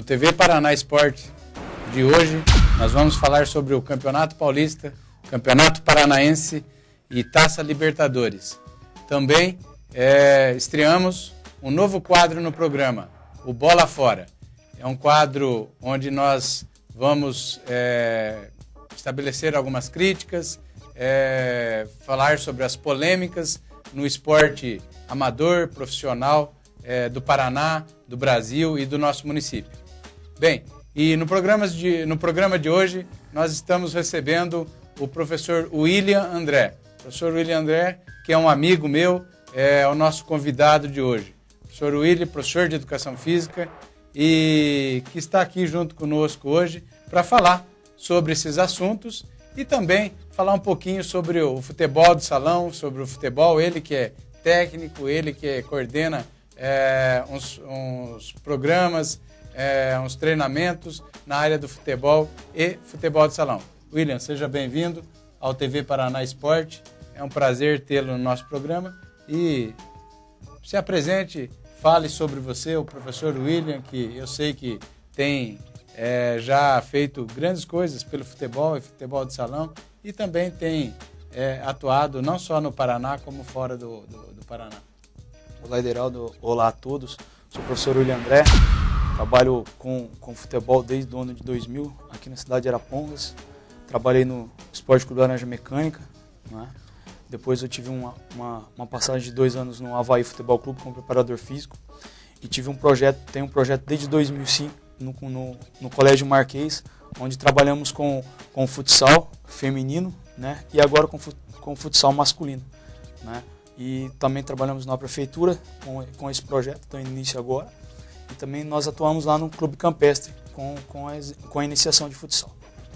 TV Paraná Esporte de hoje, nós vamos falar sobre o Campeonato Paulista, Campeonato Paranaense e Taça Libertadores. Também estreamos um novo quadro no programa, o Bola Fora. É um quadro onde nós vamos estabelecer algumas críticas, falar sobre as polêmicas no esporte amador, profissional do Paraná, do Brasil e do nosso município. Bem, e no programa de hoje nós estamos recebendo o professor William André. O professor William André, que é um amigo meu, é o nosso convidado de hoje. O professor William, professor de Educação Física, e que está aqui junto conosco hoje para falar sobre esses assuntos e também falar um pouquinho sobre o futebol de salão, sobre o futebol, ele que é técnico, ele que coordena uns programas, uns treinamentos na área do futebol e futebol de salão. William, seja bem-vindo ao TV Paraná Esporte. É um prazer tê-lo no nosso programa e se apresente, fale sobre você, o professor William, que eu sei que tem já feito grandes coisas pelo futebol e futebol de salão e também tem atuado não só no Paraná como fora do Paraná. Olá, Ederaldo. Olá a todos. Sou o professor William André. Trabalho com futebol desde o ano de 2000 aqui na cidade de Arapongas. Trabalhei no Esporte Clube Laranja Mecânica, né? Depois eu tive uma passagem de 2 anos no Avaí Futebol Clube como preparador físico. E tenho um projeto desde 2005 no Colégio Marquês, onde trabalhamos com futsal feminino, né? E agora com futsal masculino, né? E também trabalhamos na prefeitura com esse projeto, dando início agora. E também nós atuamos lá no Clube Campestre com a iniciação de futsal.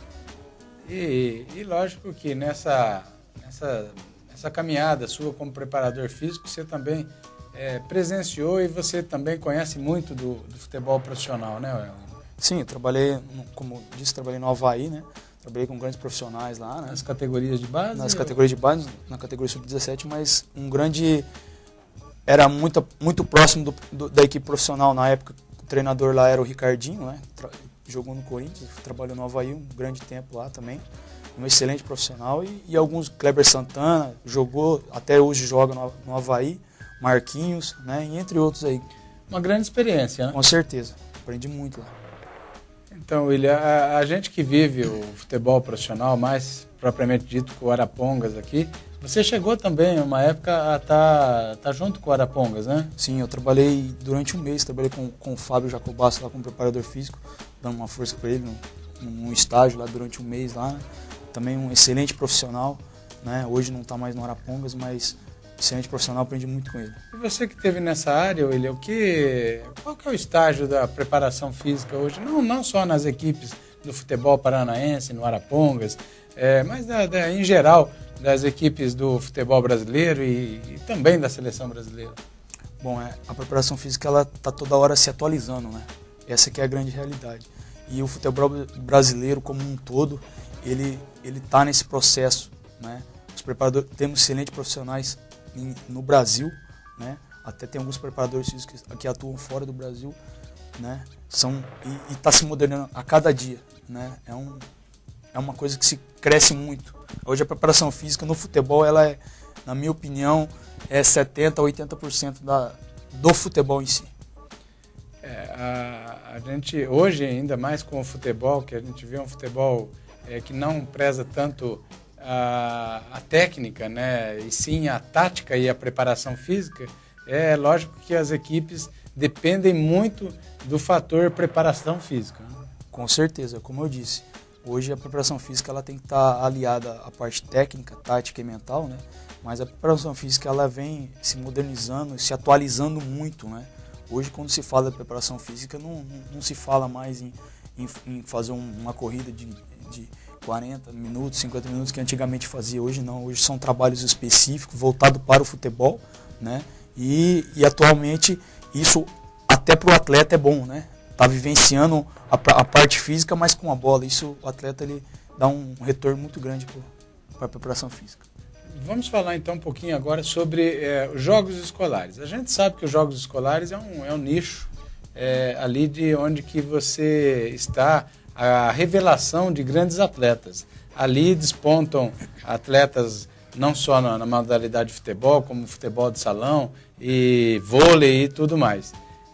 E lógico que nessa caminhada sua como preparador físico, você também presenciou e você também conhece muito do futebol profissional, né? Sim, eu trabalhei, como disse, trabalhei no Avaí, né? Trabalhei com grandes profissionais lá, né? Nas categorias de base? Nas categorias de base, na categoria sub-17, mas era muito próximo da equipe profissional. Na época, o treinador lá era o Ricardinho, né? Jogou no Corinthians, trabalhou no Avaí um grande tempo lá também. Um excelente profissional e alguns, Kleber Santana, jogou, até hoje joga no Avaí, Marquinhos, né? E entre outros aí. Uma grande experiência, né? Com certeza, aprendi muito lá. Então, William, a gente que vive o futebol profissional, mais propriamente dito com o Arapongas aqui, você chegou também, uma época, a tá junto com o Arapongas, né? Sim, eu trabalhei durante um mês, trabalhei com o Fábio Jacobasso lá como preparador físico, dando uma força para ele num estágio lá durante um mês lá, né? Também um excelente profissional, né? Hoje não está mais no Arapongas, mas excelente profissional, aprendi muito com ele. E você que esteve nessa área, William, qual que é o estágio da preparação física hoje? Não só nas equipes do futebol paranaense, no Arapongas, mas em geral das equipes do futebol brasileiro e também da seleção brasileira. Bom, a preparação física ela está toda hora se atualizando, né? Essa que é a grande realidade. E o futebol brasileiro como um todo, ele está nesse processo, né? Os preparadores, temos excelentes profissionais no Brasil, né? Até tem alguns preparadores físicos que atuam fora do Brasil, né? E está se modernando a cada dia, né? É uma coisa que se cresce muito. Hoje a preparação física no futebol, ela na minha opinião, 70% a 80% do futebol em si. A gente hoje, ainda mais com o futebol, que a gente vê um futebol que não preza tanto a técnica, né, e sim a tática e a preparação física, é lógico que as equipes dependem muito do fator preparação física, né? Com certeza, como eu disse, hoje a preparação física ela tem que estar aliada à parte técnica, tática e mental, né? Mas a preparação física ela vem se modernizando, se atualizando muito, né? Hoje, quando se fala de preparação física, não se fala mais em fazer uma corrida de 40 minutos, 50 minutos, que antigamente fazia. Hoje não, hoje são trabalhos específicos, voltados para o futebol, né? E atualmente isso até para o atleta é bom, né? Tá vivenciando a parte física, mas com a bola. Isso o atleta ele dá um retorno muito grande para a preparação física. Vamos falar então um pouquinho agora sobre os jogos escolares. A gente sabe que os jogos escolares é um nicho ali de onde que você está, a revelação de grandes atletas. Ali despontam atletas não só na modalidade de futebol, como futebol de salão e vôlei e tudo mais.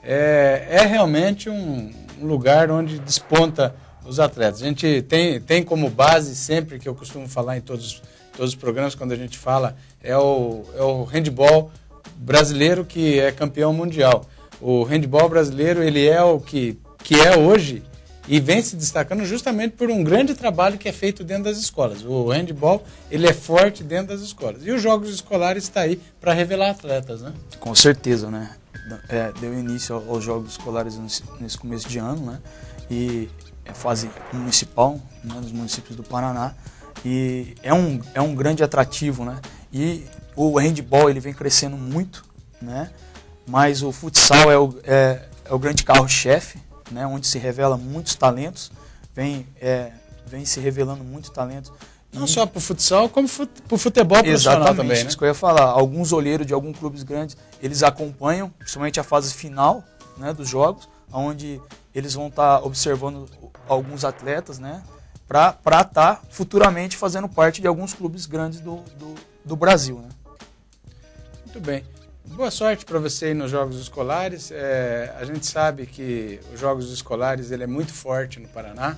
É realmente um lugar onde desponta os atletas. A gente tem como base, sempre que eu costumo falar em todos os programas, quando a gente fala, é o handball brasileiro que é campeão mundial. O handball brasileiro, ele é o que é hoje e vem se destacando justamente por um grande trabalho que é feito dentro das escolas. O handball, ele é forte dentro das escolas. E os jogos escolares estão aí para revelar atletas, né? Com certeza, né? Deu início aos jogos escolares nesse começo de ano, né? E é fase municipal, né, nos municípios do Paraná. E é um grande atrativo, né? E o handball, ele vem crescendo muito, né? Mas o futsal é o grande carro-chefe, né? Onde se revela muitos talentos, vem se revelando muitos talentos. Não só para o futsal, como para o futebol profissional também, né? Isso que eu ia falar. Alguns olheiros de alguns clubes grandes, eles acompanham, principalmente a fase final, né, dos jogos, onde eles vão estar observando alguns atletas, né, para estar futuramente fazendo parte de alguns clubes grandes do Brasil, né? Muito bem. Boa sorte para você aí nos Jogos Escolares. A gente sabe que os Jogos Escolares ele é muito forte no Paraná.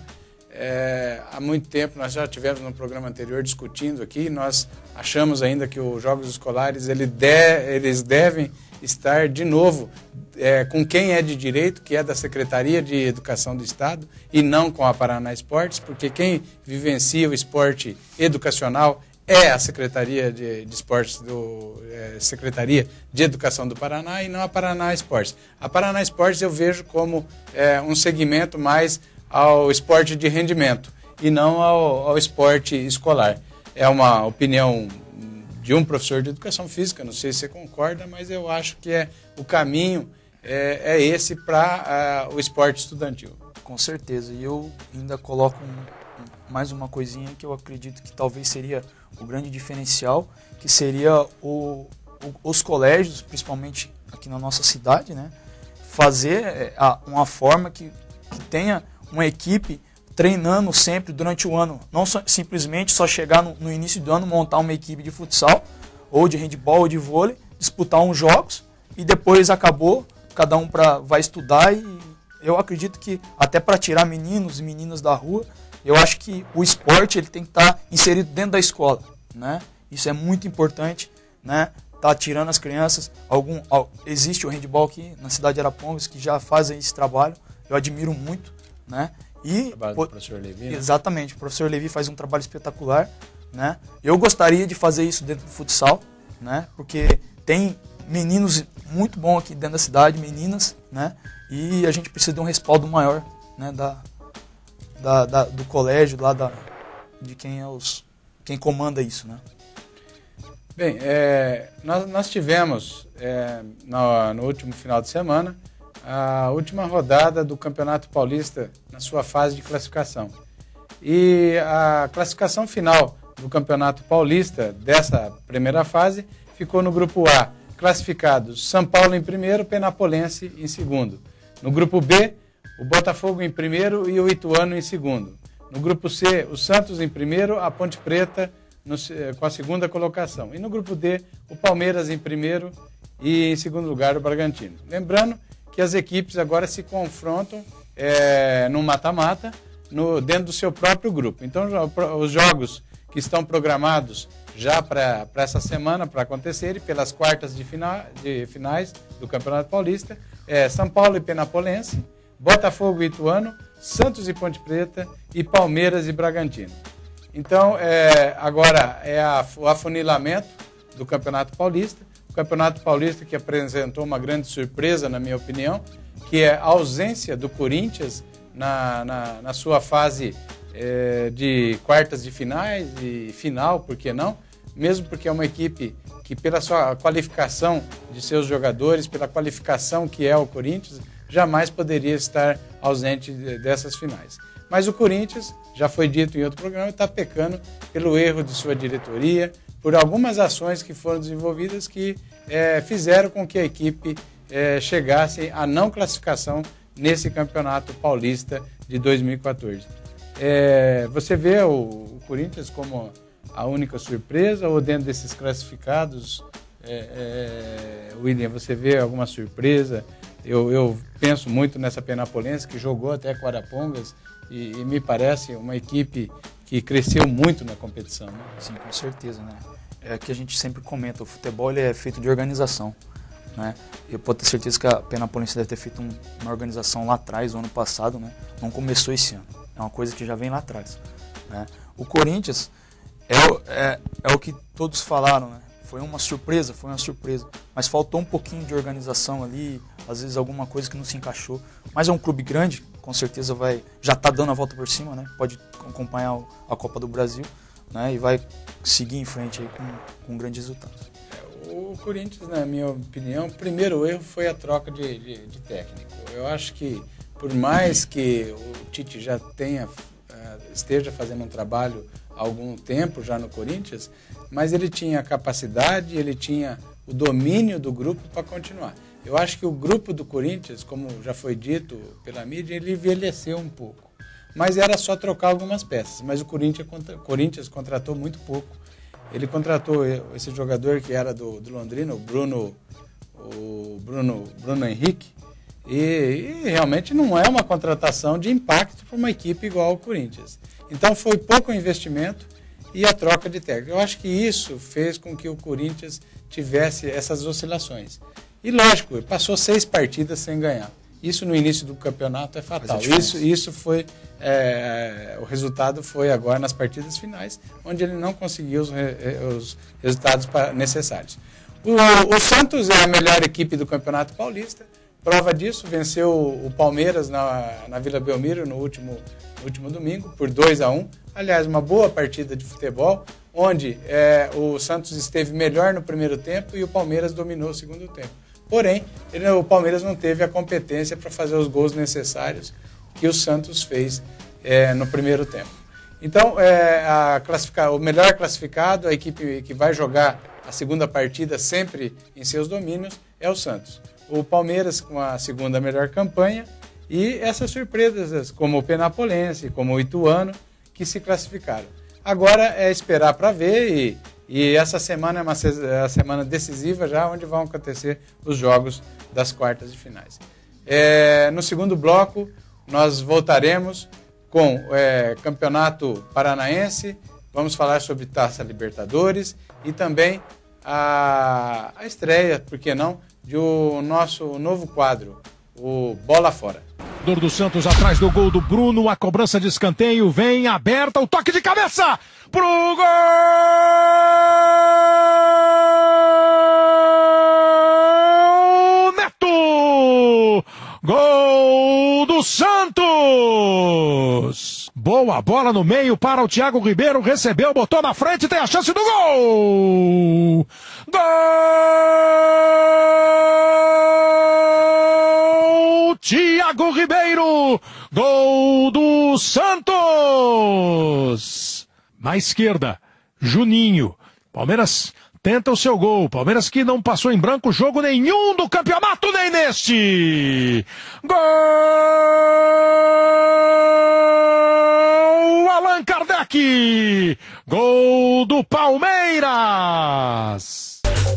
Há muito tempo, nós já tivemos no programa anterior discutindo aqui, nós achamos ainda que os Jogos Escolares eles devem estar de novo com quem é de direito, que é da Secretaria de Educação do Estado, e não com a Paraná Esportes, porque quem vivencia o esporte educacional é a Secretaria de Esportes Secretaria de Educação do Paraná e não a Paraná Esportes. A Paraná Esportes eu vejo como um segmento mais ao esporte de rendimento e não ao esporte escolar. É uma opinião de um professor de educação física, não sei se você concorda, mas eu acho que o caminho é esse para o esporte estudantil. Com certeza, e eu ainda coloco mais uma coisinha que eu acredito que talvez seria o grande diferencial, que seria os colégios, principalmente aqui na nossa cidade, né, fazer uma forma que tenha uma equipe treinando sempre durante o ano, não simplesmente só chegar no início do ano, montar uma equipe de futsal, ou de handball, ou de vôlei, disputar uns jogos, e depois acabou, cada um vai estudar, e eu acredito que até para tirar meninos e meninas da rua, eu acho que o esporte ele tem que estar inserido dentro da escola, né? Isso é muito importante, né? Tá tirando as crianças. Existe o handball aqui na cidade de Arapongas que já fazem esse trabalho, eu admiro muito, né? O trabalho do professor Levi, né? Exatamente, o professor Levi faz um trabalho espetacular, né? Eu gostaria de fazer isso dentro do futsal, né? Porque tem meninos muito bons aqui dentro da cidade, meninas, né? E a gente precisa de um respaldo maior, né? Do colégio, de quem comanda isso, né? Bem, nós tivemos no último final de semana a última rodada do Campeonato Paulista na sua fase de classificação. E a classificação final do Campeonato Paulista dessa primeira fase ficou no grupo A, classificados São Paulo em primeiro, Penapolense em segundo. No grupo B, o Botafogo em primeiro e o Ituano em segundo. No grupo C, o Santos em primeiro, a Ponte Preta com a segunda colocação. E no grupo D, o Palmeiras em primeiro e em segundo lugar o Bragantino. Lembrando que as equipes agora se confrontam no mata-mata dentro do seu próprio grupo. Então, os jogos que estão programados já para essa semana para acontecerem pelas quartas de finais do Campeonato Paulista São Paulo e Penapolense, Botafogo e Ituano, Santos e Ponte Preta e Palmeiras e Bragantino. Então, agora o afunilamento do Campeonato Paulista. O Campeonato Paulista que apresentou uma grande surpresa, na minha opinião, que é a ausência do Corinthians na sua fase de quartas de finais e final, por que não? Mesmo porque é uma equipe que, pela sua qualificação de seus jogadores, pela qualificação que é o Corinthians, jamais poderia estar ausente dessas finais. Mas o Corinthians, já foi dito em outro programa, está pecando pelo erro de sua diretoria, por algumas ações que foram desenvolvidas que fizeram com que a equipe chegasse à não classificação nesse Campeonato Paulista de 2014. Você vê o Corinthians como a única surpresa ou dentro desses classificados, William, você vê alguma surpresa? Eu penso muito nessa Penapolense, que jogou até com Arapongas e me parece uma equipe que cresceu muito na competição. Né? Sim, com certeza, né? É que a gente sempre comenta, o futebol ele é feito de organização, né? Eu posso ter certeza que a Penapolense deve ter feito uma organização lá atrás, no ano passado, né? Não começou esse ano, é uma coisa que já vem lá atrás, né? O Corinthians é o que todos falaram, né? Foi uma surpresa, mas faltou um pouquinho de organização ali, às vezes alguma coisa que não se encaixou, mas é um clube grande, com certeza já está dando a volta por cima, né? Pode acompanhar a Copa do Brasil, né? E vai seguir em frente aí com grandes resultados. O Corinthians, na minha opinião, o primeiro erro foi a troca de técnico. Eu acho que, por mais que o Tite já esteja fazendo um trabalho há algum tempo já no Corinthians, mas ele tinha a capacidade, ele tinha o domínio do grupo para continuar. Eu acho que o grupo do Corinthians, como já foi dito pela mídia, ele envelheceu um pouco. Mas era só trocar algumas peças. Mas o Corinthians contratou muito pouco. Ele contratou esse jogador que era do Londrina, o Bruno Henrique, e realmente não é uma contratação de impacto para uma equipe igual ao Corinthians. Então foi pouco investimento e a troca de técnico. Eu acho que isso fez com que o Corinthians tivesse essas oscilações. E lógico, passou 6 partidas sem ganhar. Isso no início do campeonato é fatal. Isso foi, o resultado foi agora nas partidas finais, onde ele não conseguiu os resultados necessários. O Santos é a melhor equipe do Campeonato Paulista. Prova disso, venceu o Palmeiras na Vila Belmiro no último domingo por 2-1. Aliás, uma boa partida de futebol, onde o Santos esteve melhor no primeiro tempo e o Palmeiras dominou o segundo tempo. Porém, o Palmeiras não teve a competência para fazer os gols necessários que o Santos fez no primeiro tempo. Então, o melhor classificado, a equipe que vai jogar a segunda partida sempre em seus domínios, é o Santos. O Palmeiras com a segunda melhor campanha e essas surpresas como o Penapolense, como o Ituano, que se classificaram. Agora é esperar para ver e essa semana é a semana decisiva já, onde vão acontecer os jogos das quartas de finais. No segundo bloco, nós voltaremos com Campeonato Paranaense, vamos falar sobre Taça Libertadores e também a estreia, por que não, do nosso novo quadro, o Bola Fora. Do Santos atrás do gol do Bruno, a cobrança de escanteio vem aberta, o toque de cabeça pro gol! Neto! Gol do Santos! Boa bola no meio para o Thiago Ribeiro, recebeu, botou na frente, tem a chance do gol! Gol! Thiago Ribeiro, gol do Santos. Na esquerda, Juninho. Palmeiras tenta o seu gol. Palmeiras que não passou em branco jogo nenhum do campeonato, nem neste. Gol! Allan Kardec. Gol do Palmeiras.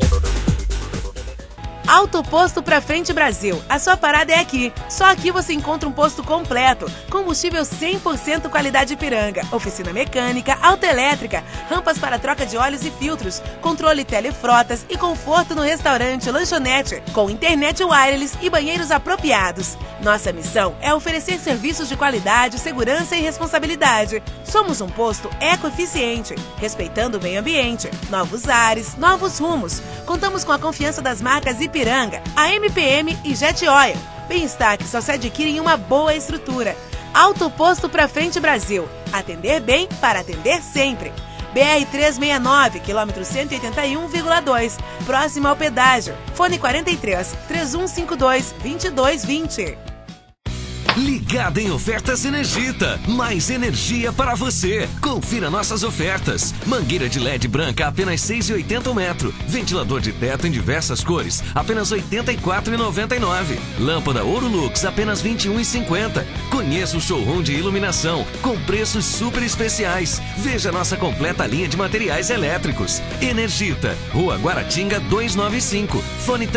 Autoposto Pra Frente Brasil. A sua parada é aqui. Só aqui você encontra um posto completo. Combustível 100% qualidade Ipiranga. Oficina mecânica, autoelétrica, rampas para troca de óleos e filtros, controle telefrotas e conforto no restaurante, lanchonete, com internet wireless e banheiros apropriados. Nossa missão é oferecer serviços de qualidade, segurança e responsabilidade. Somos um posto ecoeficiente, respeitando o meio ambiente. Novos ares, novos rumos. Contamos com a confiança das marcas Ipiranga, a MPM e Jet Oil. Bem-estar que só se adquire em uma boa estrutura. Autoposto Pra Frente Brasil. Atender bem para atender sempre. BR-369, quilômetro 181,2. Próximo ao pedágio. Fone 43 3152 2220. Ligada em ofertas Energita. Mais energia para você. Confira nossas ofertas. Mangueira de LED branca, apenas R$ 6,80 o metro. Ventilador de teto em diversas cores, apenas R$ 84,99. Lâmpada Ouro Lux, apenas R$ 21,50. Conheça o showroom de iluminação, com preços super especiais. Veja nossa completa linha de materiais elétricos. Energita, Rua Guaratinga 295. Fone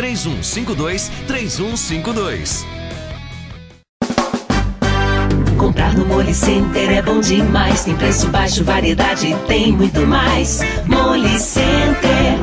3152-3152. Comprar no Mole Center é bom demais. Tem preço baixo, variedade e tem muito mais. Mole Center.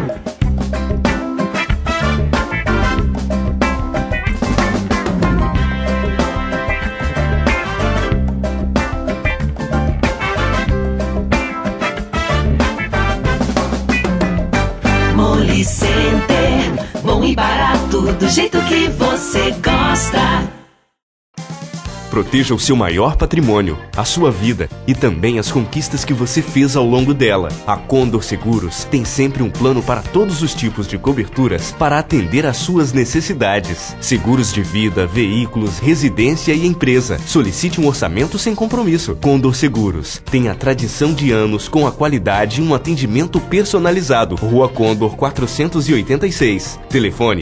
Mole Center. Bom e barato, do jeito que você gosta. Proteja o seu maior patrimônio, a sua vida e também as conquistas que você fez ao longo dela. A Condor Seguros tem sempre um plano para todos os tipos de coberturas para atender às suas necessidades. Seguros de vida, veículos, residência e empresa. Solicite um orçamento sem compromisso. Condor Seguros tem a tradição de anos com a qualidade e um atendimento personalizado. Rua Condor 486. Telefone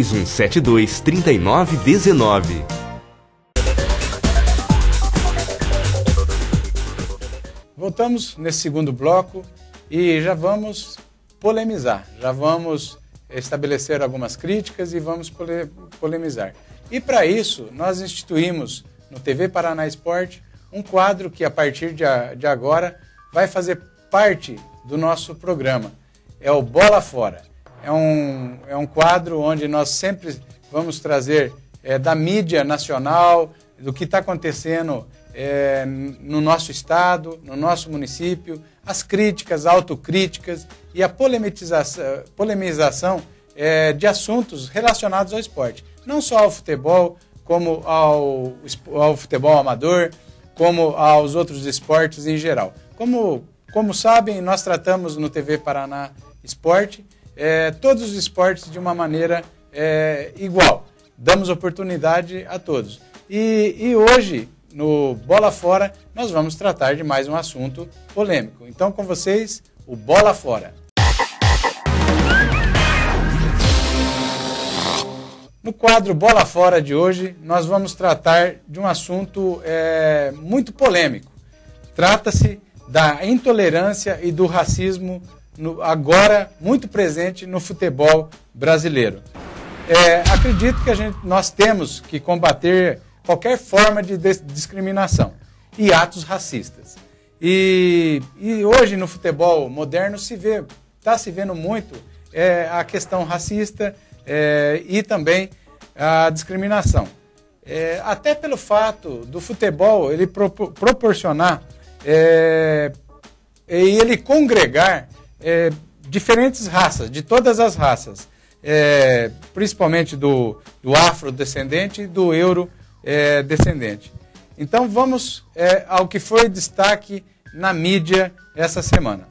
3172-3919. Voltamos nesse segundo bloco e já vamos polemizar, já vamos estabelecer algumas críticas e vamos polemizar. E para isso, nós instituímos no TV Paraná Esporte um quadro que a partir de agora vai fazer parte do nosso programa. É o Bola Fora. É um quadro onde nós sempre vamos trazer da mídia nacional, do que está acontecendo no nosso estado, no nosso município, as críticas, autocríticas e a polemização de assuntos relacionados ao esporte. Não só ao futebol, como ao futebol amador, como aos outros esportes em geral. Como sabem, nós tratamos no TV Paraná Esporte todos os esportes de uma maneira igual. Damos oportunidade a todos. E hoje, no Bola Fora, nós vamos tratar de mais um assunto polêmico. Então, com vocês, o Bola Fora. No quadro Bola Fora de hoje, nós vamos tratar de um assunto muito polêmico. Trata-se da intolerância e do racismo agora muito presente no futebol brasileiro. Acredito que nós temos que combater qualquer forma de discriminação e atos racistas. E hoje no futebol moderno está se vendo muito a questão racista e também a discriminação. Até pelo fato do futebol ele proporcionar e ele congregar diferentes raças, de todas as raças, principalmente do afrodescendente e do descendente. Então vamos ao que foi destaque na mídia essa semana.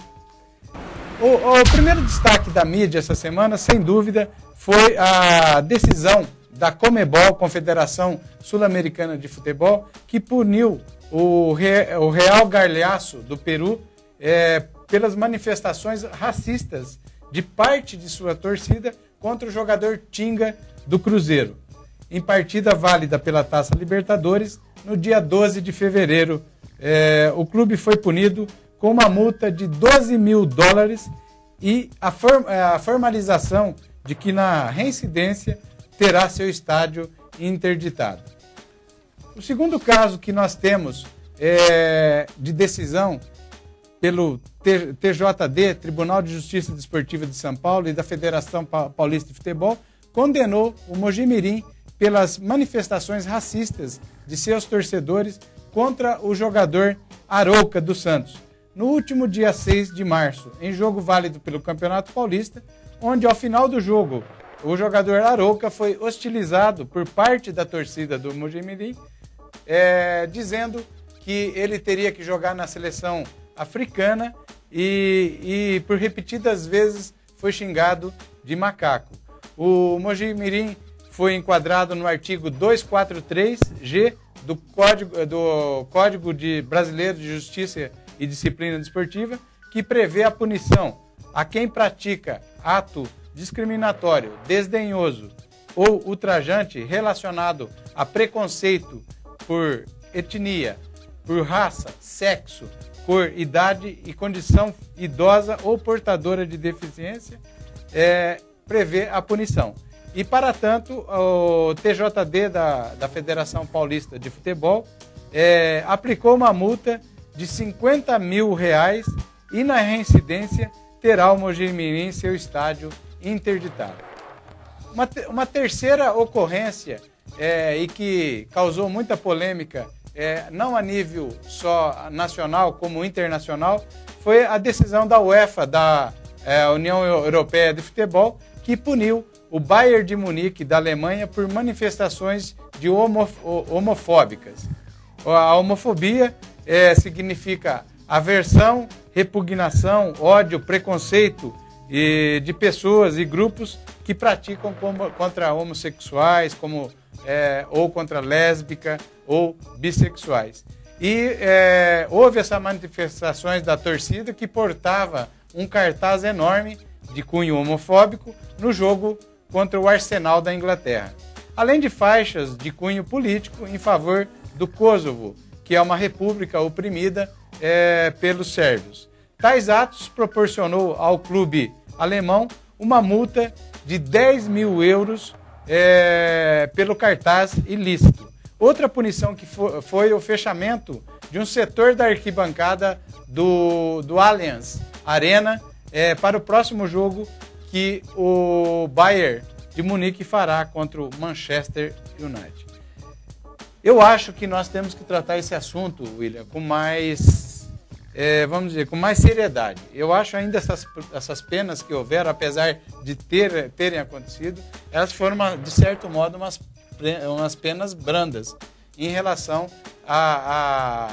O primeiro destaque da mídia essa semana, sem dúvida, foi a decisão da Conmebol, Confederação Sul-Americana de Futebol, que puniu o Real Garcilaso do Peru pelas manifestações racistas de parte de sua torcida contra o jogador Tinga do Cruzeiro, em partida válida pela Taça Libertadores, no dia 12 de fevereiro. O clube foi punido com uma multa de $12 mil e a formalização de que na reincidência terá seu estádio interditado. O segundo caso que nós temos de decisão pelo TJD, Tribunal de Justiça Desportiva de São Paulo, e da Federação Paulista de Futebol, condenou o Mojimirim pelas manifestações racistas de seus torcedores contra o jogador Arouca dos Santos, no último dia 6 de março, em jogo válido pelo Campeonato Paulista, onde ao final do jogo o jogador Arouca foi hostilizado por parte da torcida do Mojimirim, dizendo que ele teria que jogar na seleção africana e por repetidas vezes foi xingado de macaco. O Mojimirim foi enquadrado no artigo 243-G do Código Brasileiro de Justiça e Disciplina Desportiva, que prevê a punição a quem pratica ato discriminatório, desdenhoso ou ultrajante relacionado a preconceito por etnia, por raça, sexo, cor, idade e condição idosa ou portadora de deficiência, prevê a punição. E, para tanto, o TJD da Federação Paulista de Futebol aplicou uma multa de R$50 mil e, na reincidência, terá o Mojimirim seu estádio interditado. Uma terceira ocorrência e que causou muita polêmica, não a nível só nacional como internacional, foi a decisão da UEFA, da União Europeia de Futebol, que puniu o Bayern de Munique da Alemanha por manifestações de homofóbicas. A homofobia significa aversão, repugnação, ódio, preconceito de pessoas e grupos que praticam contra homossexuais, ou contra lésbica ou bissexuais. E houve essas manifestações da torcida que portava um cartaz enorme de cunho homofóbico no jogo contra o Arsenal da Inglaterra. Além de faixas de cunho político em favor do Kosovo, que é uma república oprimida pelos sérvios. Tais atos proporcionou ao clube alemão uma multa de 10 mil euros pelo cartaz ilícito. Outra punição que foi o fechamento de um setor da arquibancada do Allianz Arena para o próximo jogo que o Bayern de Munique fará contra o Manchester United. Eu acho que nós temos que tratar esse assunto, William, com mais, com mais seriedade. Eu acho ainda essas penas que houveram, apesar de terem acontecido, elas foram, de certo modo, umas penas brandas em relação a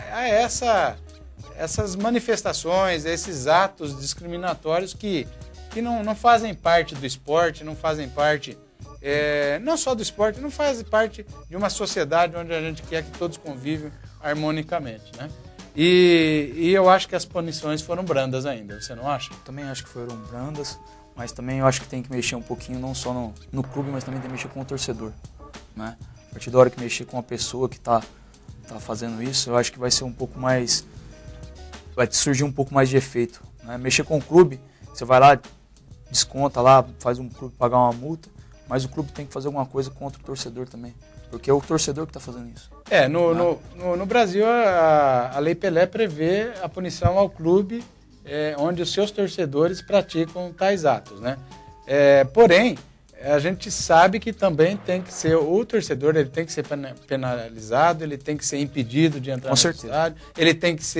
essas manifestações, a esses atos discriminatórios que não fazem parte do esporte, não fazem parte, não só do esporte, não fazem parte de uma sociedade onde a gente quer que todos convivem harmonicamente, né? E eu acho que as punições foram brandas ainda, você não acha? Também acho que foram brandas, mas também eu acho que tem que mexer um pouquinho, não só no clube, mas também tem que mexer com o torcedor, né? A partir da hora que mexer com a pessoa que está fazendo isso, eu acho que vai ser um pouco mais, vai surgir um pouco mais de efeito, né? Mexer com o clube, você vai lá, desconta lá, faz um clube pagar uma multa, mas o clube tem que fazer alguma coisa contra o torcedor também, porque é o torcedor que está fazendo isso. No Brasil, a Lei Pelé prevê a punição ao clube onde os seus torcedores praticam tais atos, né? Porém, a gente sabe que também tem que ser, o torcedor ele tem que ser penalizado, ele tem que ser impedido de entrar no estádio, ele tem que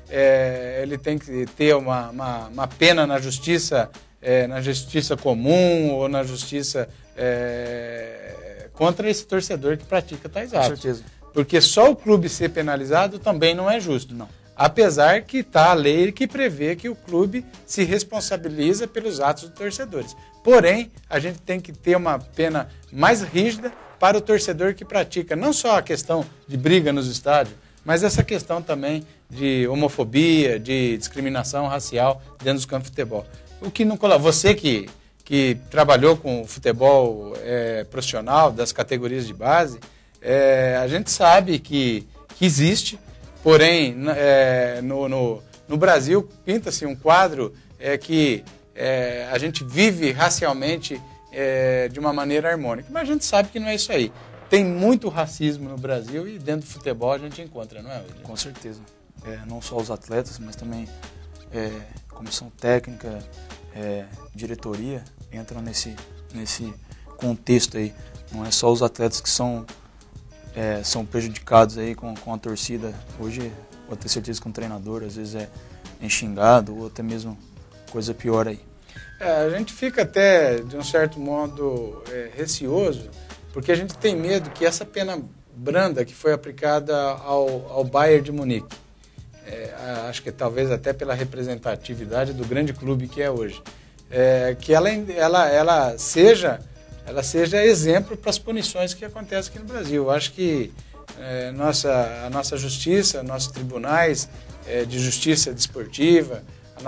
ter uma pena na justiça comum ou na justiça contra esse torcedor que pratica tais atos. Com certeza. Porque só o clube ser penalizado também não é justo. Não. Apesar que está a lei que prevê que o clube se responsabiliza pelos atos dos torcedores. Porém, a gente tem que ter uma pena mais rígida para o torcedor que pratica não só a questão de briga nos estádios, mas essa questão também de homofobia, de discriminação racial dentro dos campos de futebol. O que não coloca. Você que trabalhou com futebol profissional das categorias de base, a gente sabe que existe, porém no Brasil pinta-se um quadro que a gente vive racialmente de uma maneira harmônica, mas a gente sabe que não é isso aí. Tem muito racismo no Brasil e dentro do futebol a gente encontra, não é, William? Com certeza. Não só os atletas, mas também comissão técnica, diretoria entram nesse contexto aí. Não é só os atletas que são prejudicados aí com a torcida. Hoje, pode ter certeza que um treinador às vezes é xingado ou até mesmo coisa pior aí. A gente fica até, de um certo modo, receoso, porque a gente tem medo que essa pena branda que foi aplicada ao Bayern de Munique, acho que talvez até pela representatividade do grande clube que é hoje, que ela seja exemplo para as punições que acontecem aqui no Brasil. Eu acho que a nossa justiça, nossos tribunais de justiça desportiva,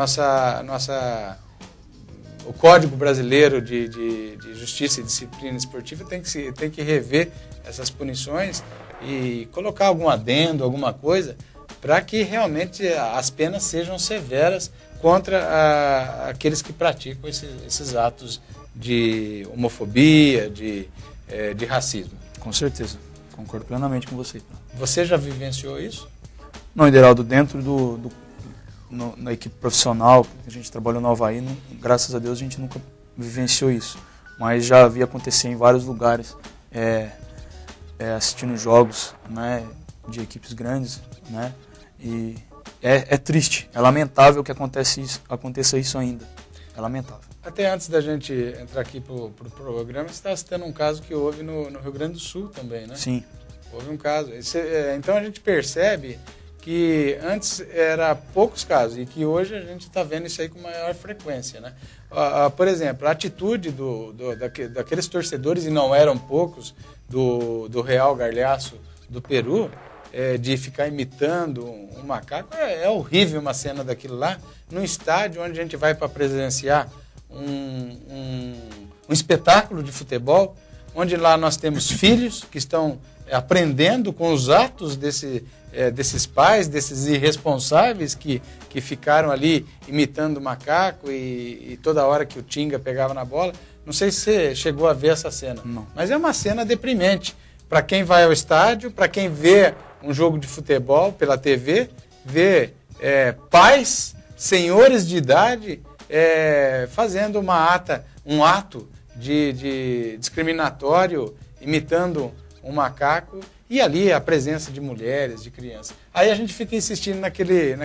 o Código Brasileiro de Justiça e Disciplina Esportiva tem que rever essas punições e colocar algum adendo, alguma coisa, para que realmente as penas sejam severas contra aqueles que praticam esses atos de homofobia, de racismo. Com certeza, concordo plenamente com você. Você já vivenciou isso? Não, Ideraldo, dentro na equipe profissional, a gente trabalhou no Avaí, graças a Deus a gente nunca vivenciou isso, mas já vi acontecer em vários lugares, assistindo jogos, né, de equipes grandes, né, e é triste, é lamentável que aconteça isso ainda, é lamentável. Até antes da gente entrar aqui pro programa, você estava citando um caso que houve no Rio Grande do Sul também, né? Sim. Houve um caso. Então a gente percebe que antes era poucos casos e que hoje a gente está vendo isso aí com maior frequência, né? Por exemplo, a atitude daqueles torcedores, e não eram poucos, do Real Garcilaso do Peru, de ficar imitando um macaco, é horrível uma cena daquilo lá, num estádio onde a gente vai para presenciar um espetáculo de futebol, onde lá nós temos filhos que estão aprendendo com os atos desses pais, desses irresponsáveis que ficaram ali imitando o macaco e toda hora que o Tinga pegava na bola. Não sei se você chegou a ver essa cena, não. Mas é uma cena deprimente. Para quem vai ao estádio, para quem vê um jogo de futebol pela TV, vê pais, senhores de idade, fazendo um ato de discriminatório, imitando um macaco, e ali a presença de mulheres, de crianças. Aí a gente fica insistindo naquele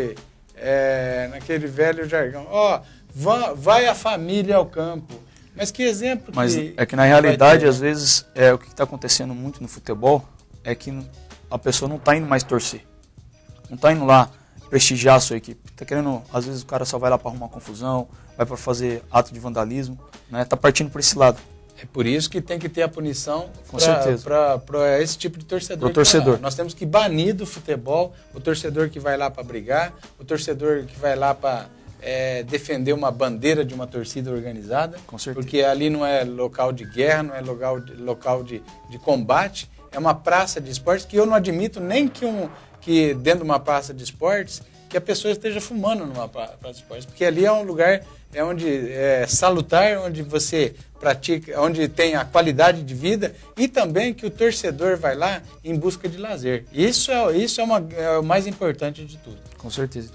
velho jargão. Vai a família ao campo. Mas que exemplo que... Mas é que na realidade, às vezes, o que está acontecendo muito no futebol é que a pessoa não está indo mais torcer. Não está indo lá prestigiar a sua equipe. Tá querendo, às vezes o cara só vai lá para arrumar confusão, vai para fazer ato de vandalismo, né? Tá partindo por esse lado. É por isso que tem que ter a punição para esse tipo de torcedor. Nós temos que banir do futebol o torcedor que vai lá para brigar, o torcedor que vai lá para defender uma bandeira de uma torcida organizada. Com certeza. Porque ali não é local de guerra, não é local de combate, é uma praça de esportes que eu não admito nem que dentro de uma praça de esportes que a pessoa esteja fumando numa praça de esportes, porque ali é um lugar onde é salutar, onde você pratica, onde tem a qualidade de vida e também que o torcedor vai lá em busca de lazer. Isso é o mais importante de tudo. Com certeza.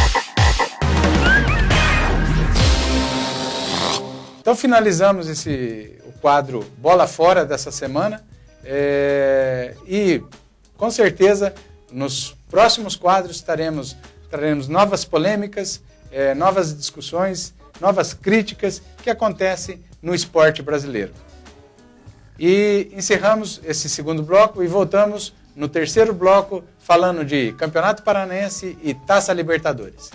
Então finalizamos o quadro Bola Fora dessa semana e com certeza nos próximos quadros traremos novas polêmicas, novas discussões, novas críticas que acontecem no esporte brasileiro. E encerramos esse segundo bloco e voltamos no terceiro bloco falando de Campeonato Paranaense e Taça Libertadores.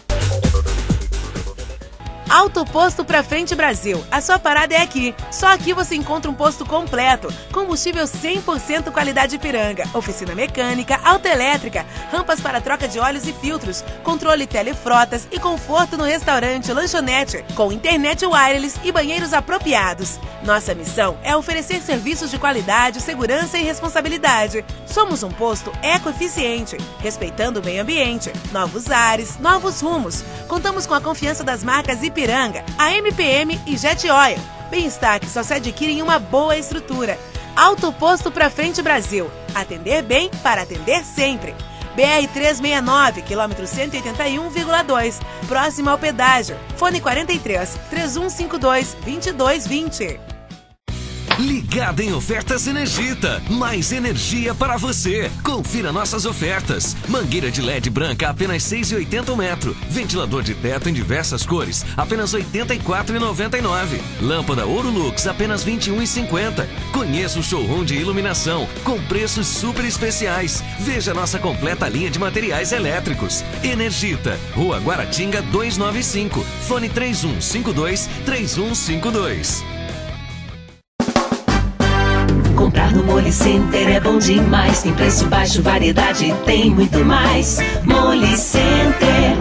Auto Posto Pra Frente Brasil. A sua parada é aqui. Só aqui você encontra um posto completo. Combustível 100% qualidade Ipiranga. Oficina mecânica, autoelétrica, rampas para troca de óleos e filtros, controle telefrotas e conforto no restaurante, lanchonete, com internet wireless e banheiros apropriados. Nossa missão é oferecer serviços de qualidade, segurança e responsabilidade. Somos um posto ecoeficiente, respeitando o meio ambiente, novos ares, novos rumos. Contamos com a confiança das marcas Ipiranga, a MPM e Jet Oil. Bem-estar que só se adquire em uma boa estrutura. Auto Posto Pra Frente Brasil. Atender bem para atender sempre. BR-369, quilômetro 181,2, próximo ao pedágio. Fone 43 3152 2220. Ligada em ofertas Energita. Mais energia para você. Confira nossas ofertas. Mangueira de LED branca, apenas R$6,80 o metro. Ventilador de teto em diversas cores, apenas R$84,99. Lâmpada Ouro Lux, apenas R$21,50. Conheça o showroom de iluminação, com preços super especiais. Veja nossa completa linha de materiais elétricos. Energita, Rua Guaratinga 295. Fone 3152-3152. Comprar no Moli Center é bom demais. Tem preço baixo, variedade e tem muito mais. Moli Center.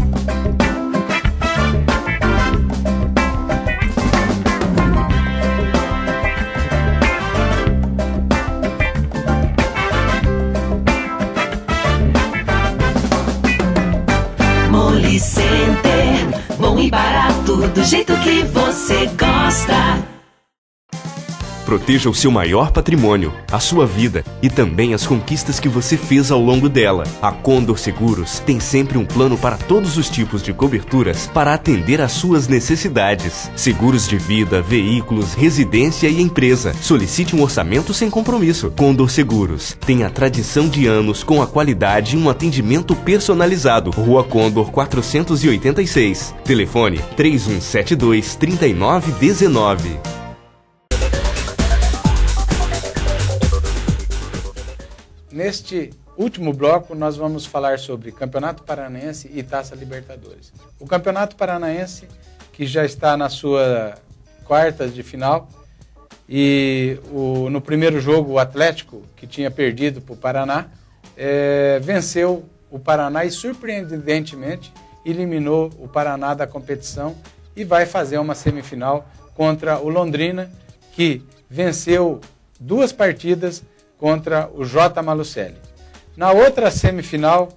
Moli Center. Bom e barato, do jeito que você gosta. Proteja o seu maior patrimônio, a sua vida e também as conquistas que você fez ao longo dela. A Condor Seguros tem sempre um plano para todos os tipos de coberturas para atender às suas necessidades. Seguros de vida, veículos, residência e empresa. Solicite um orçamento sem compromisso. Condor Seguros tem a tradição de anos com a qualidade e um atendimento personalizado. Rua Condor 486. Telefone 3172-3919. Neste último bloco, nós vamos falar sobre Campeonato Paranaense e Taça Libertadores. O Campeonato Paranaense, que já está na sua quartas de final, e no primeiro jogo, o Atlético, que tinha perdido para o Paraná, venceu o Paraná e, surpreendentemente, eliminou o Paraná da competição e vai fazer uma semifinal contra o Londrina, que venceu 2 partidas contra o J. Malucelli. Na outra semifinal,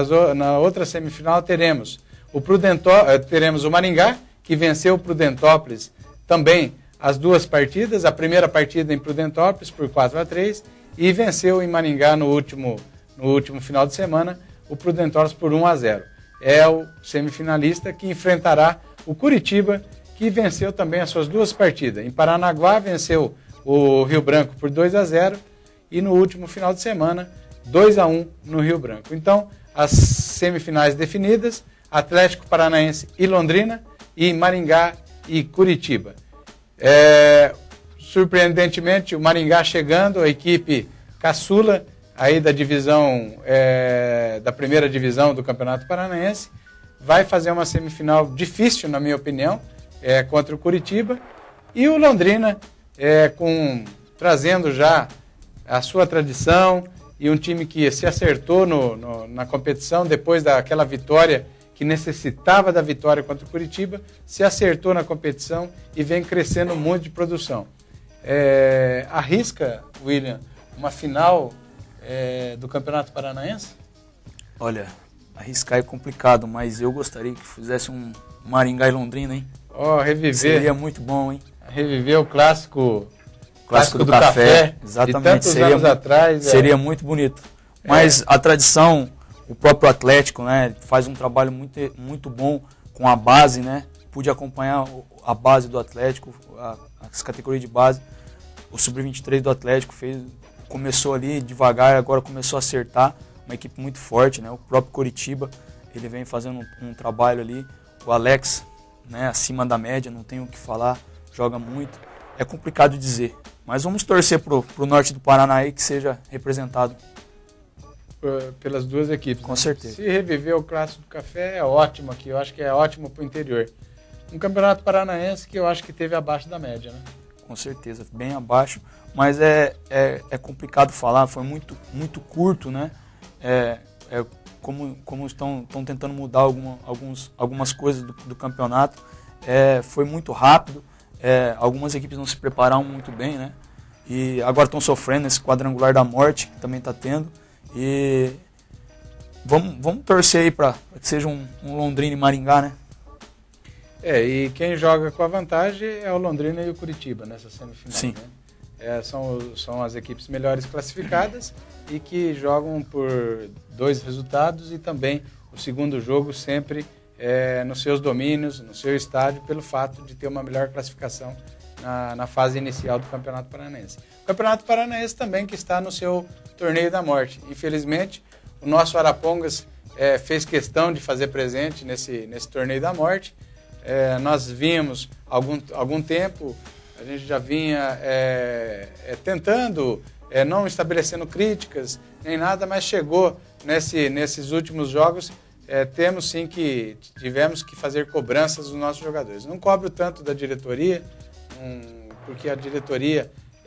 teremos o Maringá, que venceu o Prudentópolis também as 2 partidas, a primeira partida em Prudentópolis por 4-3 e venceu em Maringá no último final de semana o Prudentópolis por 1-0. É o semifinalista que enfrentará o Curitiba, que venceu também as suas 2 partidas. Em Paranaguá venceu o Rio Branco por 2-0 e no último final de semana, 2-1 no Rio Branco. Então, as semifinais definidas, Atlético Paranaense e Londrina, e Maringá e Curitiba. Surpreendentemente, o Maringá chegando, a equipe caçula, aí da divisão, da primeira divisão do Campeonato Paranaense, vai fazer uma semifinal difícil, na minha opinião, contra o Curitiba, e o Londrina, trazendo já a sua tradição e um time que se acertou na competição depois daquela vitória, que necessitava da vitória contra o Curitiba, se acertou na competição e vem crescendo muito de produção. Arrisca, William, uma final do Campeonato Paranaense? Olha, arriscar é complicado, mas eu gostaria que fizesse um Maringá e Londrina, hein? Reviver. Seria muito bom, hein? Reviver o clássico do café, exatamente, de tantos anos atrás. Seria muito bonito. Mas a tradição, o próprio Atlético, né, faz um trabalho muito, muito bom com a base, né? Pude acompanhar a base do Atlético, as categorias de base. O Sub-23 do Atlético começou ali devagar, agora começou a acertar. Uma equipe muito forte, né? O próprio Curitiba, ele vem fazendo um trabalho ali. O Alex, né, acima da média, não tem o que falar, joga muito. É complicado de dizer. Mas vamos torcer pro norte do Paraná aí que seja representado. Pelas 2 equipes. Com certeza. Se reviver o clássico do café é ótimo aqui, eu acho que é ótimo pro interior. Um Campeonato Paranaense que eu acho que teve abaixo da média, né? Com certeza, bem abaixo. Mas é complicado falar, foi muito, muito curto, né? Como estão tentando mudar algumas coisas do campeonato. Foi muito rápido. Algumas equipes não se prepararam muito bem, né? E agora estão sofrendo esse quadrangular da morte, que também está tendo. E vamos torcer aí para que seja um Londrina e Maringá, né? E quem joga com a vantagem é o Londrina e o Curitiba nessa semifinal. Sim. Né? São as equipes melhores classificadas e que jogam por 2 resultados e também o segundo jogo sempre nos seus domínios, no seu estádio, pelo fato de ter uma melhor classificação na fase inicial do Campeonato Paranaense. O Campeonato Paranaense também que está no seu torneio da morte. Infelizmente, o nosso Arapongas fez questão de fazer presente nesse torneio da morte. Nós vimos algum tempo, a gente já vinha tentando, não estabelecendo críticas nem nada, mas chegou nesses últimos jogos. Tivemos que fazer cobranças dos nossos jogadores. Não cobro tanto da diretoria, porque a diretoria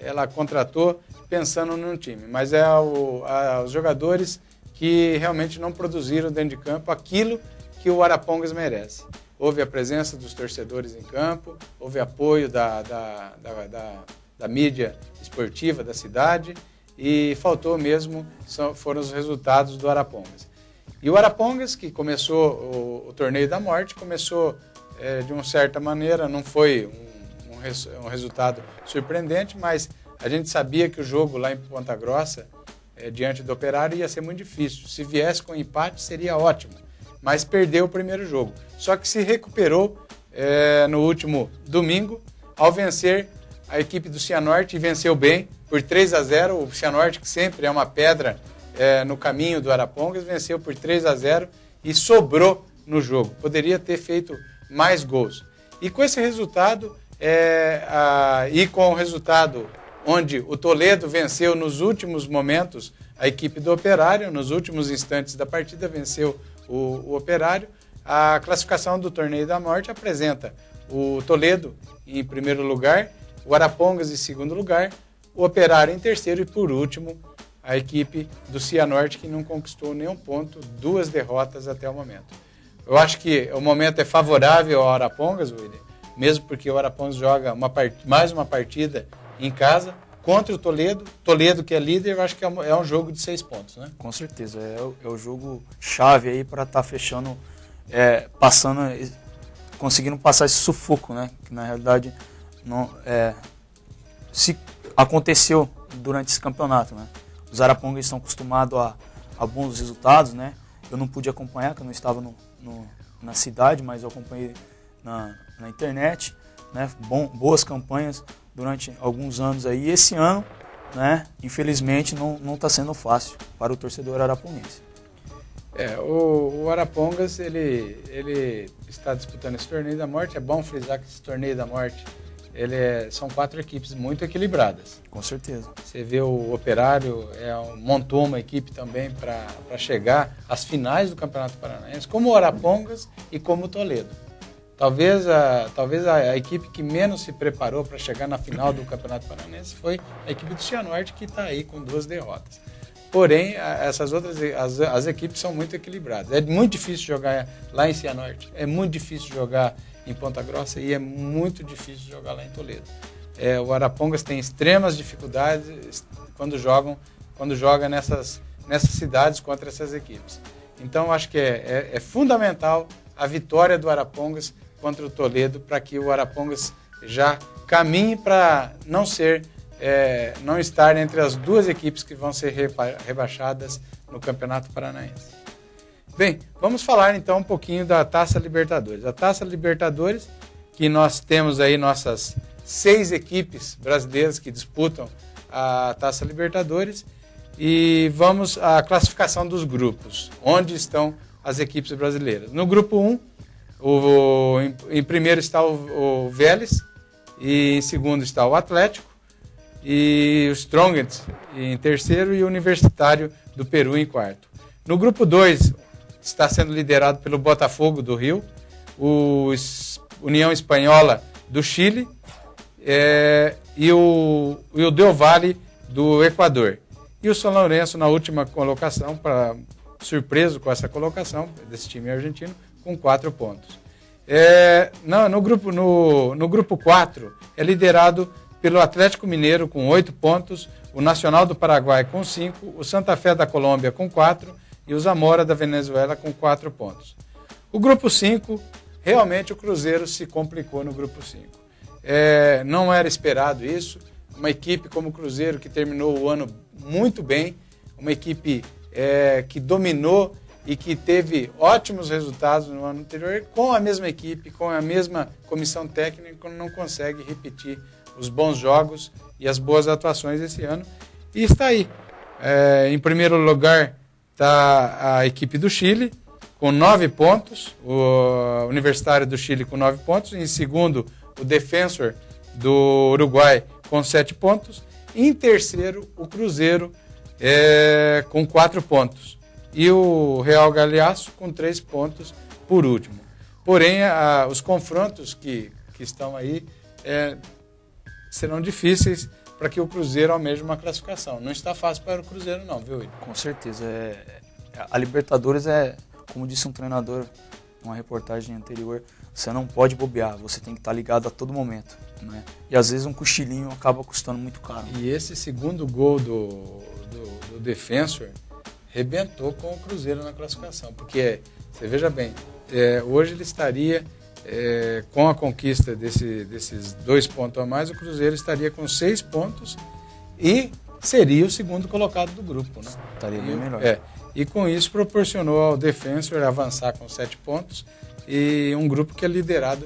ela contratou pensando num time, mas os jogadores que realmente não produziram dentro de campo aquilo que o Arapongas merece. Houve a presença dos torcedores em campo, houve apoio da mídia esportiva da cidade e faltou mesmo, foram os resultados do Arapongas. E o Arapongas, que começou o Torneio da Morte, começou de uma certa maneira, não foi um resultado surpreendente, mas a gente sabia que o jogo lá em Ponta Grossa, diante do Operário, ia ser muito difícil. Se viesse com empate, seria ótimo, mas perdeu o primeiro jogo. Só que se recuperou no último domingo, ao vencer a equipe do Cianorte, e venceu bem, por 3-0. O Cianorte, que sempre é uma pedra no caminho do Arapongas, venceu por 3-0 e sobrou no jogo. Poderia ter feito mais gols. E com esse resultado, e com o resultado onde o Toledo venceu nos últimos momentos a equipe do Operário, nos últimos instantes da partida venceu o Operário, a classificação do Torneio da Morte apresenta o Toledo em primeiro lugar, o Arapongas em segundo lugar, o Operário em terceiro e, por último, a equipe do Cianorte, que não conquistou nenhum ponto, 2 derrotas até o momento. Eu acho que o momento é favorável ao Arapongas, William, mesmo porque o Arapongas joga mais uma partida em casa contra o Toledo. Toledo, que é líder, eu acho que é um jogo de 6 pontos, né? Com certeza, é o jogo chave aí para estar fechando, conseguindo passar esse sufoco, né? Que na realidade não, se aconteceu durante esse campeonato, né? Os Arapongas estão acostumados a bons resultados, né? Eu não pude acompanhar, porque eu não estava na cidade, mas eu acompanhei na internet, né? Boas campanhas durante alguns anos aí. E esse ano, né? Infelizmente, não está sendo fácil para o torcedor araponguense. O Arapongas, ele está disputando esse Torneio da Morte. É bom frisar que esse Torneio da Morte são 4 equipes muito equilibradas. Com certeza. Você vê o Operário montou uma equipe também para chegar às finais do Campeonato Paranaense, como o Arapongas e como o Toledo. Talvez a equipe que menos se preparou para chegar na final do Campeonato Paranaense foi a equipe do Cianorte, que está aí com 2 derrotas. Porém, essas outras, as equipes são muito equilibradas. É muito difícil jogar lá em Cianorte, é muito difícil jogar em Ponta Grossa e é muito difícil jogar lá em Toledo. O Arapongas tem extremas dificuldades quando joga nessas cidades contra essas equipes. Então, acho que é fundamental a vitória do Arapongas contra o Toledo para que o Arapongas já caminhe para não estar entre as 2 equipes que vão ser rebaixadas no Campeonato Paranaense. Bem, vamos falar então um pouquinho da Taça Libertadores. A Taça Libertadores, que nós temos aí nossas 6 equipes brasileiras que disputam a Taça Libertadores, e vamos à classificação dos grupos, onde estão as equipes brasileiras. No grupo 1, em primeiro está o Vélez, e em segundo está o Atlético, e o Strongest em terceiro e o Universitário do Peru em quarto. No grupo 2 está sendo liderado pelo Botafogo do Rio, o União Espanhola do Chile e o Del Valle do Equador. E o São Lourenço na última colocação, surpreso com essa colocação desse time argentino, com 4 pontos. No grupo 4 é liderado pelo Atlético Mineiro com 8 pontos, o Nacional do Paraguai com 5, o Santa Fé da Colômbia com 4 e o Zamora da Venezuela com 4 pontos. O grupo 5, realmente o Cruzeiro se complicou no grupo 5. Não era esperado isso, uma equipe como o Cruzeiro que terminou o ano muito bem, uma equipe que dominou e que teve ótimos resultados no ano anterior, com a mesma equipe, com a mesma comissão técnica, não consegue repetir os bons jogos e as boas atuações esse ano. E está aí. Em primeiro lugar está a equipe do Chile, com 9 pontos, o Universitário do Chile com 9 pontos, em segundo o Defensor do Uruguai com 7 pontos, e em terceiro o Cruzeiro com 4 pontos, e o Real Galeaço com 3 pontos por último. Porém, os confrontos que estão aí serão difíceis para que o Cruzeiro almeje uma classificação. Não está fácil para o Cruzeiro não, viu, William? Com certeza. A Libertadores é, como disse um treinador numa reportagem anterior, você não pode bobear, você tem que estar ligado a todo momento, né? E às vezes um cochilinho acaba custando muito caro. E esse segundo gol do Defensor rebentou com o Cruzeiro na classificação, porque, você veja bem, hoje ele estaria, com a conquista desses 2 pontos a mais, o Cruzeiro estaria com 6 pontos e seria o segundo colocado do grupo, né? Estaria bem melhor. E com isso proporcionou ao Defensor avançar com 7 pontos e um grupo que é liderado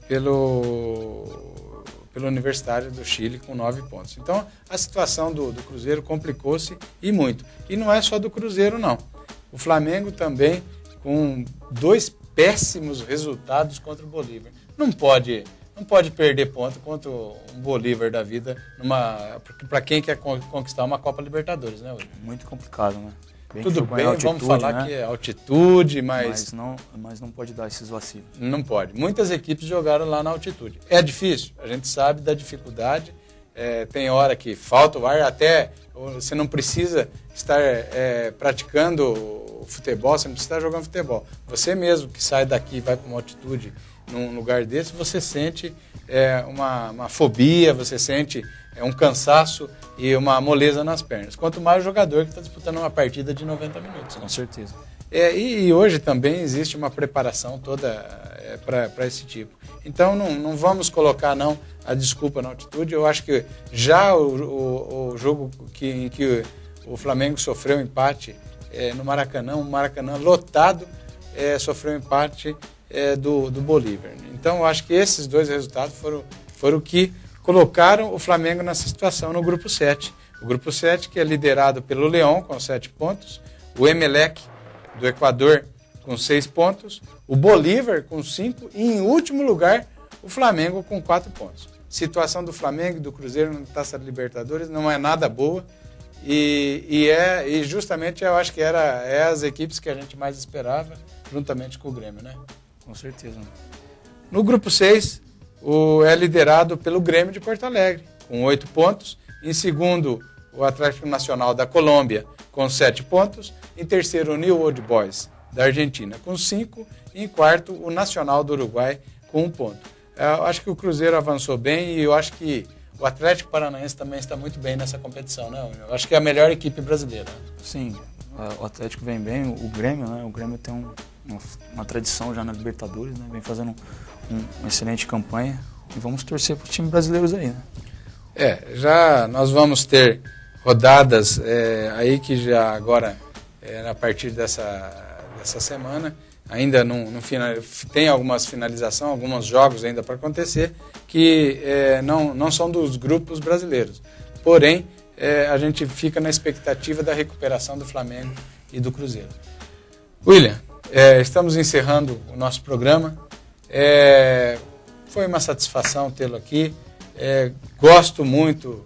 pelo Universitário do Chile com 9 pontos. Então a situação do Cruzeiro complicou-se e muito. E não é só do Cruzeiro não. O Flamengo também com 2 péssimos resultados contra o Bolívar. Não pode perder ponto contra um Bolívar da vida para quem quer conquistar uma Copa Libertadores, né, William? Muito complicado, né? Tudo bem, altitude, vamos falar, né, que é altitude, mas não pode dar esses vacilos. Não pode. Muitas equipes jogaram lá na altitude. É difícil, a gente sabe da dificuldade. Tem hora que falta o ar, até você não precisa estar praticando o futebol, você não precisa estar jogando futebol. Você mesmo que sai daqui e vai para uma altitude num lugar desse, você sente uma fobia, você sente um cansaço e uma moleza nas pernas. Quanto mais o jogador que está disputando uma partida de 90 minutos. Né? Com certeza. E hoje também existe uma preparação toda para esse tipo. Então não vamos colocar não a desculpa na altitude. Eu acho que já o jogo em que o Flamengo sofreu empate no Maracanã, um Maracanã lotado, sofreu empate do Bolívar. Então eu acho que esses 2 resultados foram que colocaram o Flamengo nessa situação no grupo 7. O grupo 7 que é liderado pelo Leão com 7 pontos, o Emelec do Equador com 6 pontos, o Bolívar com 5 e em último lugar o Flamengo com 4 pontos. Situação do Flamengo e do Cruzeiro na Taça Libertadores não é nada boa e justamente eu acho que é as equipes que a gente mais esperava juntamente com o Grêmio, né? Com certeza. No grupo 6 é liderado pelo Grêmio de Porto Alegre, com 8 pontos. Em segundo, o Atlético Nacional da Colômbia, com 7 pontos. Em terceiro, o New Old Boys da Argentina, com 5. E em quarto, o Nacional do Uruguai, com 1 ponto. Eu acho que o Cruzeiro avançou bem e eu acho que o Atlético Paranaense também está muito bem nessa competição, né? Eu acho que é a melhor equipe brasileira. Sim, o Atlético vem bem, o Grêmio, né? O Grêmio tem uma tradição já na Libertadores, né? Vem fazendo uma excelente campanha e vamos torcer para os times brasileiros aí, né? Já nós vamos ter rodadas aí que já agora, a partir dessa semana, ainda não tem algumas finalizações, alguns jogos ainda para acontecer, que não são dos grupos brasileiros. Porém, a gente fica na expectativa da recuperação do Flamengo e do Cruzeiro. William, estamos encerrando o nosso programa. Foi uma satisfação tê-lo aqui. Gosto muito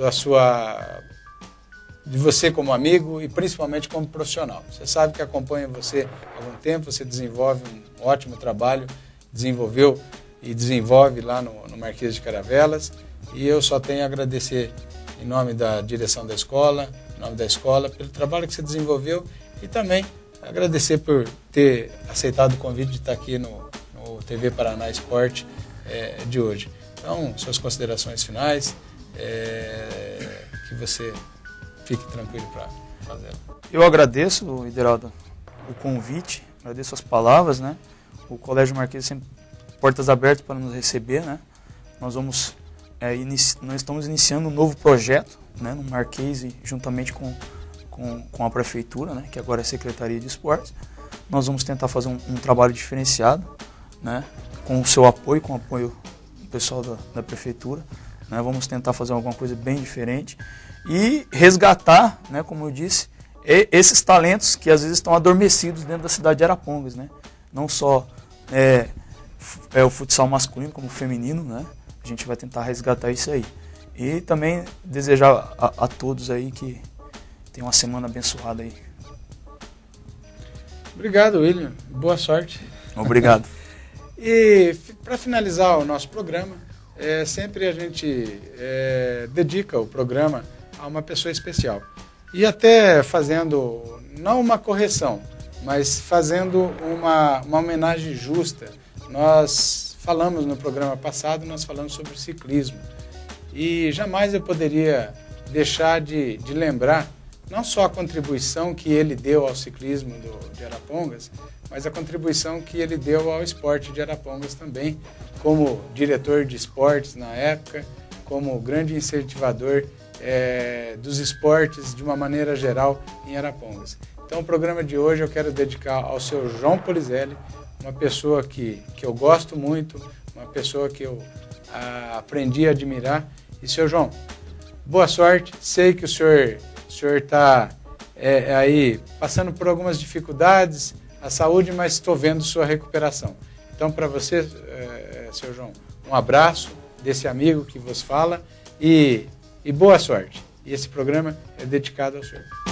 de você como amigo e principalmente como profissional. Você sabe que acompanha você há algum tempo, você desenvolve um ótimo trabalho, desenvolveu e desenvolve lá no Marquês de Caravelas, e eu só tenho a agradecer em nome da direção da escola, em nome da escola, pelo trabalho que você desenvolveu e também agradecer por ter aceitado o convite de estar aqui no TV Paraná Esporte de hoje. Então, suas considerações finais, que você fique tranquilo para fazer. Eu agradeço, Ideraldo, o convite, agradeço as palavras, né? O Colégio Marquês sempre portas abertas para nos receber, né? Nós estamos iniciando um novo projeto, né, no Marquês, juntamente com a Prefeitura, né, que agora é a Secretaria de Esportes. Nós vamos tentar fazer um trabalho diferenciado, né, com o seu apoio, com o apoio do pessoal da Prefeitura. Né, vamos tentar fazer alguma coisa bem diferente e resgatar, né, como eu disse, esses talentos que às vezes estão adormecidos dentro da cidade de Arapongas, né? Não só o futsal masculino, como o feminino, né? A gente vai tentar resgatar isso aí. E também desejar a todos aí que tenham uma semana abençoada aí. Obrigado, William. Boa sorte. Obrigado. E para finalizar o nosso programa, sempre a gente dedica o programa a uma pessoa especial. E até fazendo, não uma correção, mas fazendo uma homenagem justa. Nós falamos no programa passado, nós falamos sobre ciclismo. E jamais eu poderia deixar de lembrar não só a contribuição que ele deu ao ciclismo de Arapongas, mas a contribuição que ele deu ao esporte de Arapongas também, como diretor de esportes na época, como grande incentivador dos esportes de uma maneira geral em Arapongas. Então o programa de hoje eu quero dedicar ao seu João Polizelli, uma pessoa que eu gosto muito, uma pessoa que eu aprendi a admirar. E seu João, boa sorte, sei que o senhor está aí passando por algumas dificuldades, a saúde, mas estou vendo sua recuperação. Então para você, seu João, um abraço desse amigo que vos fala e boa sorte. E esse programa é dedicado ao senhor.